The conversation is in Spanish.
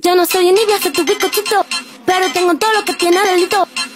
Yo no soy envidia, soy tu bizcochito, pero tengo todo lo que tiene delito.